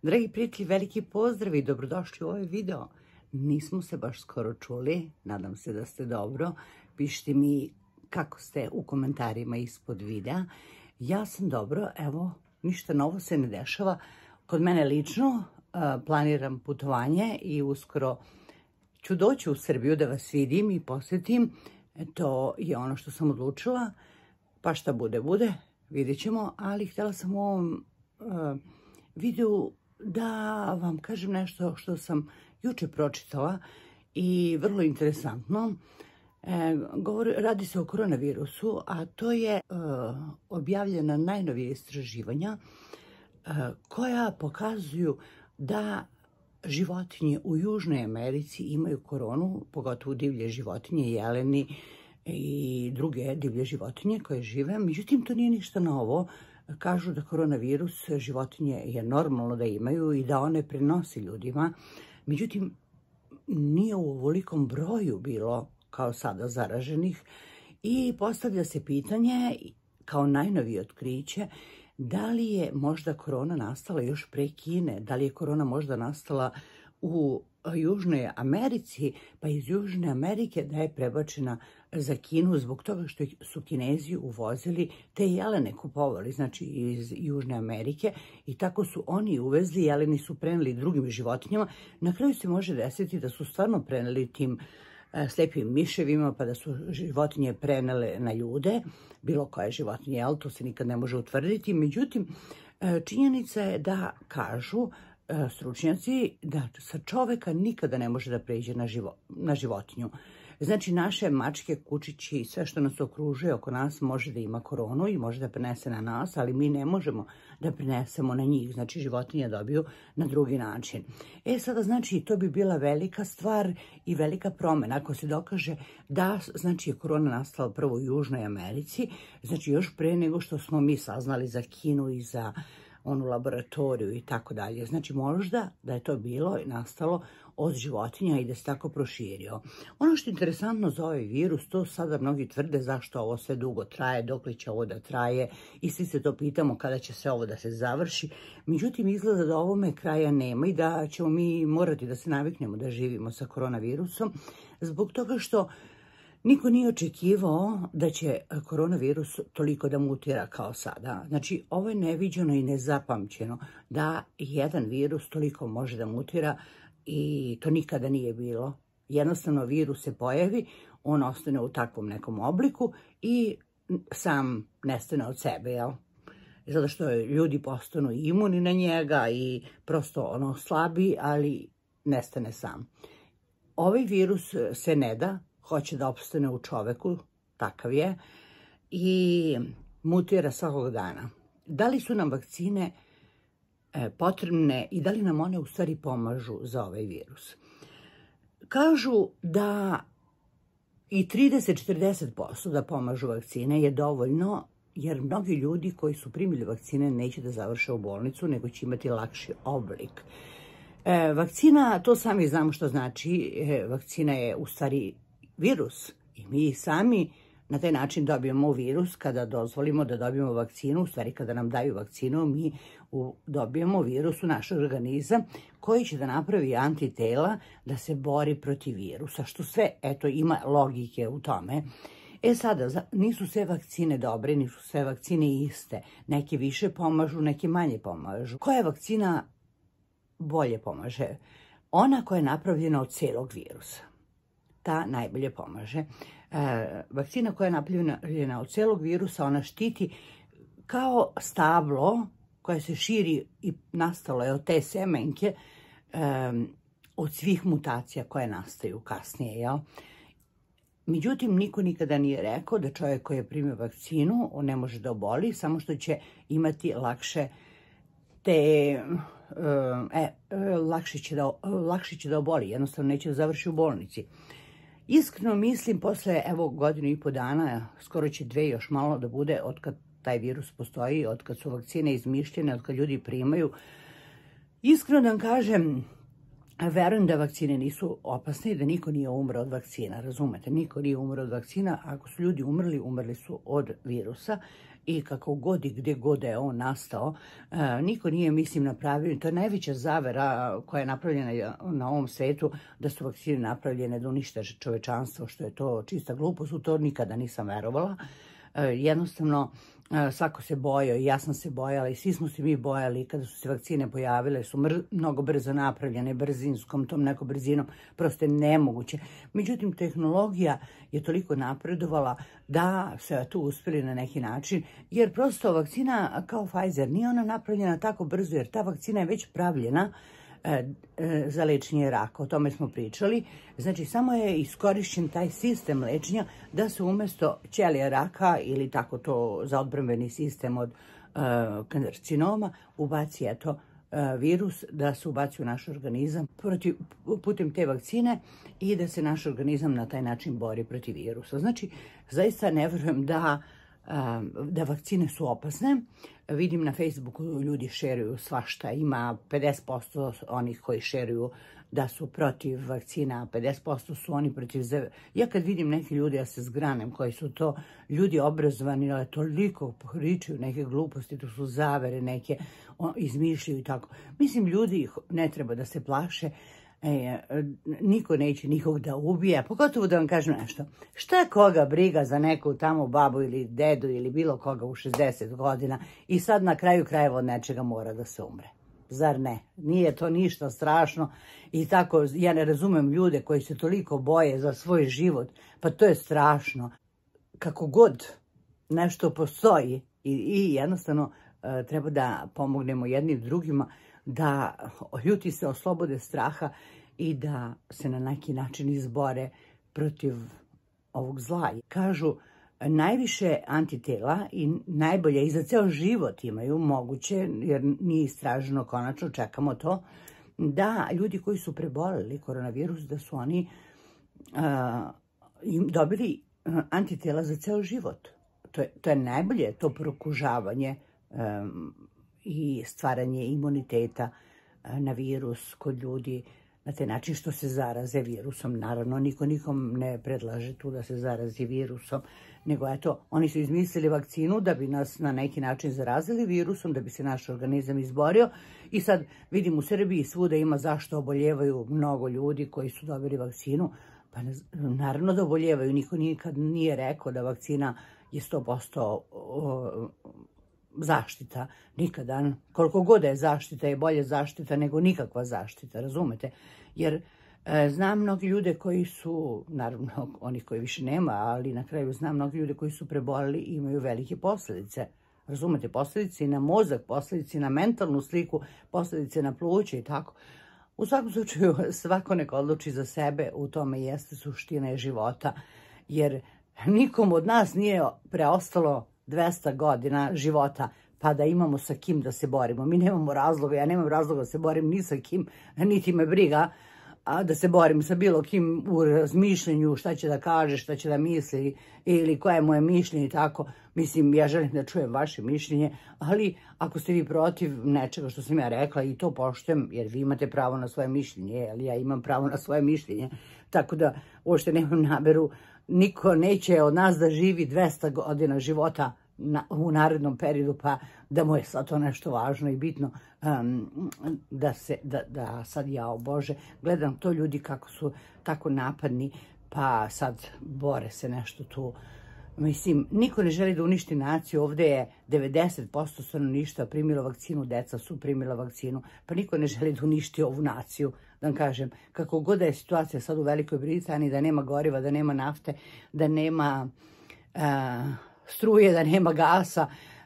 Dragi prijatelji, veliki pozdrav i dobrodošli u ovaj video. Nismo se baš skoro čuli, nadam se da ste dobro. Pišite mi kako ste u komentarima ispod videa. Ja sam dobro, evo, ništa novo se ne dešava. Kod mene lično planiram putovanje i uskoro ću doći u Srbiju da vas vidim i posjetim. To je ono što sam odlučila, pa šta bude, vidjet ćemo, ali htjela sam u ovom videu da vam kažem nešto što sam juče pročitala i vrlo interesantno. Radi se o koronavirusu, a to je objavljena najnovija istraživanja koja pokazuju da životinje u Južnoj Americi imaju koronu, pogotovo divlje životinje, jeleni i druge divlje životinje koje žive. Međutim, to nije ništa novo. Kažu da koronavirus životinje je normalno da imaju i da one prenosi ljudima. Međutim, nije u ovolikom broju bilo kao sada zaraženih i postavlja se pitanje kao najnovije otkriće da li je možda korona nastala još pre Kine, da li je korona možda nastala u Južnoj Americi, pa iz Južne Amerike da je prebačena za Kinu zbog toga što su Kinezi uvozili te jelene, kupovali, znači iz Južne Amerike, i tako su oni uvezli, jeleni su preneli drugim životinjama. Na kraju se može desiti da su stvarno preneli tim slepim miševima, pa da su životinje prenele na ljude, bilo koje životinje, ali to se nikad ne može utvrditi. Međutim, činjenica je da kažu stručnjaci da sa čoveka nikada ne može da pređe na životinju. Znači, naše mačke, kučići i sve što nas okružuje oko nas može da ima koronu i može da prenese na nas, ali mi ne možemo da prenesemo na njih. Znači, životinje dobiju na drugi način. Sada, znači, to bi bila velika stvar i velika promjena. Ako se dokaže da, znači, je korona nastala prvo u Južnoj Americi, znači, još pre nego što smo mi saznali za Kinu i za onu laboratoriju i tako dalje. Znači, možda da je to bilo i nastalo od životinja i da se tako proširio. Ono što je interesantno za ovaj virus, to sada mnogi tvrde zašto ovo sve dugo traje, dokle će ovo da traje, i svi se to pitamo kada će sve ovo da se završi. Međutim, izgleda da ovome kraja nema i da ćemo mi morati da se naviknemo da živimo sa koronavirusom, zbog toga što niko nije očekivao da će koronavirus toliko da mutira kao sada. Znači, ovo je neviđeno i nezapamćeno da jedan virus toliko može da mutira i to nikada nije bilo. Jednostavno, virus se pojavi, on ostane u takvom nekom obliku i sam nestane od sebe, jel? Zato što ljudi postanu imuni na njega i prosto ono slabi, ali nestane sam. Ovaj virus se ne da, hoće da opstane u čoveku, takav je, i mutira svakog dana. Da li su nam vakcine potrebne i da li nam one u stvari pomažu za ovaj virus? Kažu da i 30-40% da pomažu vakcine je dovoljno, jer mnogi ljudi koji su primili vakcine neće da završe u bolnicu, nego će imati lakši oblik. Vakcina, to sami znamo što znači, vakcina je u stvari virus i mi sami na taj način dobijemo virus kada dozvolimo da dobijemo vakcinu. U stvari, kada nam daju vakcinu, mi dobijemo virus u naš organizam koji će da napravi antitela da se bori protiv virusa, što sve, eto, ima logike u tome. Sada, nisu sve vakcine dobre, nisu sve vakcine iste. Neke više pomažu, neke manje pomažu. Koja vakcina bolje pomaže? Ona koja je napravljena od celog virusa. Ta najbolje pomaže. Vakcina koja je napravljena od celog virusa, ona štiti kao stablo koje se širi i nastalo je od te semenke, od svih mutacija koje nastaju kasnije, jel? Međutim, niko nikada nije rekao da čovjek koji je primio vakcinu, on ne može da oboli, samo što će imati lakše lakše će da oboli, jednostavno neće da završi u bolnici. Iskreno mislim, posle godinu i po dana, skoro će 2 još malo da bude od kad taj virus postoji, od kad su vakcine izmišljene, od kad ljudi primaju. Iskreno da vam kažem, verujem da vakcine nisu opasne i da niko nije umro od vakcina, razumete? Niko nije umro od vakcina, ako su ljudi umrli, umrli su od virusa. i kako god i gdje god je on nastao, niko nije, mislim, napravio. To je najveća zavera koja je napravljena na ovom svetu, da su vakcine napravljene da unište čovečanstvo, što je to čista glupost. U to nikada nisam verovala. Jednostavno, svako se bojao i ja sam se bojala i svi smo se mi bojali kada su se vakcine pojavile, su mnogo brzo napravljene, brzinskom, tom nekom brzinom, prosto je nemoguće. Međutim, tehnologija je toliko napredovala da se tu uspjeli na neki način, jer prosto vakcina kao Pfizer nije ona napravljena tako brzo, jer ta vakcina je već pravljena za lečenje raka, o tome smo pričali. Znači, samo je iskorišćen taj sistem lečenja da se umjesto ćelija raka ili tako to za odbrambeni sistem od karcinoma ubaci virus, da se ubaci u naš organizam putem te vakcine i da se naš organizam na taj način bori protiv virusa. Znači, zaista ne vjerujem da vakcine su opasne. Vidim na Facebooku ljudi šeruju svašta. Ima 50% onih koji šeruju da su protiv vakcina, 50% su oni protiv. Ja kad vidim neki ljudi, ja se zgranem koji su to ljudi obrazovani, ali toliko pričaju neke gluposti, to su zavere neke, izmišljaju i tako. Mislim, ljudi ne treba da se plaše. Niko neće nikog da ubije, pogotovo da vam kažem nešto. Šta koga briga za neku tamo babu ili dedu ili bilo koga u 60 godina i sad na kraju krajeva od nečega mora da se umre? Zar ne? Nije to ništa strašno i tako, ja ne razumem ljude koji se toliko boje za svoj život, pa to je strašno. Kako god nešto postoji i jednostavno treba da pomognemo jednim drugima, da ljudi se oslobode straha i da se na neki način izbore protiv ovog zla. Kažu, najviše antitela i najbolje i za ceo život imaju moguće, jer nije istraženo konačno, čekamo to, da ljudi koji su preboleli koronavirus, da su oni dobili antitela za ceo život. To je najbolje, to prokužavanje i stvaranje imuniteta na virus kod ljudi na taj način što se zaraze virusom. Naravno, niko nikom ne predlaže tu da se zarazi virusom, nego eto, oni su izmislili vakcinu da bi nas na neki način zarazili virusom, da bi se naš organizam izborio. I sad vidim u Srbiji svuda ima zašto oboljevaju mnogo ljudi koji su dobili vakcinu. Pa naravno da oboljevaju, niko nikad nije rekao da vakcina je 100% zaštita, nikada. Koliko god je zaštita je bolje zaštita nego nikakva zaštita, razumete? Jer znam mnogi ljude koji su, naravno onih koji više nema, ali na kraju znam mnogi ljude koji su preboleli i imaju velike posljedice. Razumete? Posljedice na mozak, posljedice na mentalnu sliku, posljedice na pluće i tako. U svakom slučaju svako nek odluči za sebe, u tome jeste suština života, jer nikom od nas nije preostalo 200 godina života, pa da imamo sa kim da se borimo. Mi nemamo razloga, ja nemam razloga da se borim ni sa kim, niti me briga da se borim sa bilo kim u razmišljenju, šta će da kaže, šta će da misli ili koje je moje mišljenje i tako. Mislim, ja želim da čujem vaše mišljenje, ali ako ste vi protiv nečega što sam ja rekla i to poštujem, jer vi imate pravo na svoje mišljenje, ali ja imam pravo na svoje mišljenje, tako da uopšte nemam nameru, niko neće od nas da živi 200 godina života u narednom periodu, pa da mu je sad to nešto važno i bitno, da sad ja, Bože, gledam to ljudi kako su tako napadni, pa sad bore se nešto tu. Mislim, niko ne želi da uništi naciju, ovdje je 90% stanovništva primilo vakcinu, deca su primila vakcinu, pa niko ne želi da uništi ovu naciju, da vam kažem, kako god da je situacija sad u Velikoj Britaniji, da nema goriva, da nema nafte, da nema struje, da nema gasa,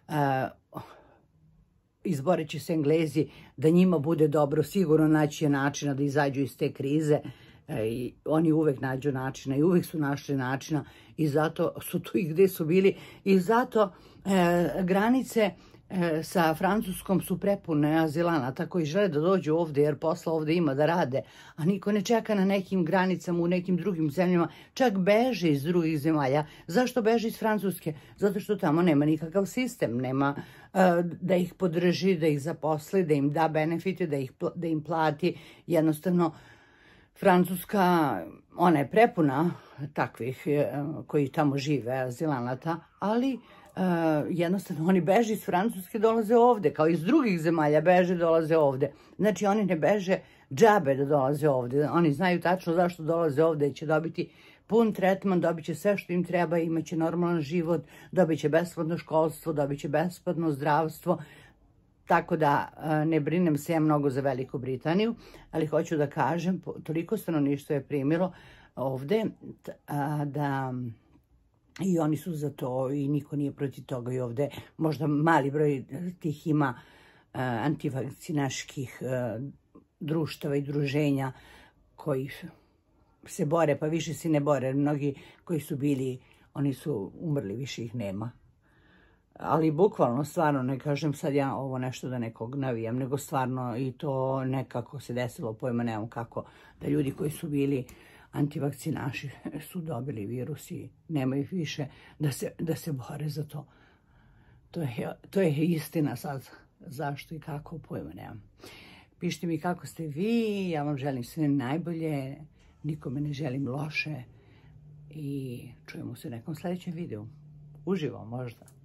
izborit će se Englezi, da njima bude dobro, sigurno naći načina da izađu iz te krize. I oni uvek nađu načina i uvek su našli načina i zato su tu i gde su bili i zato granice sa Francuskom su prepune azilanata koji žele da dođu ovde jer posla ovde ima da rade, a niko ne čeka na nekim granicama u nekim drugim zemljama, čak beže iz drugih zemalja. Zašto beže iz Francuske? Zato što tamo nema nikakav sistem, nema da ih podrži, da ih zaposli, da im da benefite, da im plati. Jednostavno, Francuska, ona je prepuna takvih koji tamo žive, azilanata, ali jednostavno oni beže iz Francuske, dolaze ovde, kao iz drugih zemalja beže, dolaze ovde. Znači oni ne beže džabe da dolaze ovde, oni znaju tačno zašto dolaze ovde, će dobiti pun tretman, dobit će sve što im treba, imaće normalan život, dobit će besplatno školstvo, dobit će besplatno zdravstvo, tako da ne brinem se ja mnogo za Veliku Britaniju, ali hoću da kažem, toliko stanovništvo je primilo ovde da i oni su za to i niko nije protiv toga i ovde možda mali broj tih ima antivakcinaških društava i druženja koji se bore, pa više se ne bore. Mnogi koji su bili, oni su umrli, više ih nema. Ali bukvalno, stvarno, ne kažem sad ja ovo nešto da nekog navijam, nego stvarno i to nekako se desilo, pojma nemam kako, da ljudi koji su bili antivakcinaši su dobili virus i nema ih više da se bore za to. To je istina sad. Zašto i kako, pojma nemam. Pišite mi kako ste vi, ja vam želim sve najbolje, nikome ne želim loše i čujemo se u nekom sljedećem videu. Uživo možda.